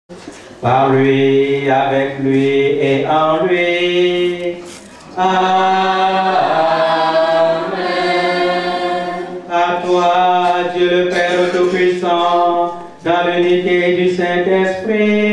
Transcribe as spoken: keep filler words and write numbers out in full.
par lui, avec lui et en lui. Amen. À toi, Dieu le Père Tout-Puissant, dans l'unité du Saint-Esprit,